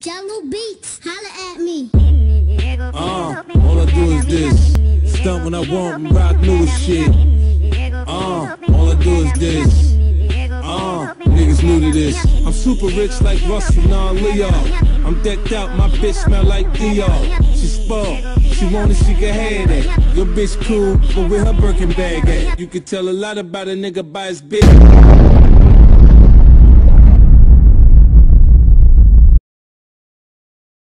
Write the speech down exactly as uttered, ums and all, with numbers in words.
Jello Beats, holla at me. Uh, all I do is this. Stunt when I want, rock new shit. Uh, all I do is this. Uh, niggas new to this. I'm super rich like Russell, nah, Leo. I'm decked out, my bitch smell like Dior. She spoiled, she want it, she can have that. Your bitch cool, but where her Birkin bag at? You can tell a lot about a nigga by his bitch.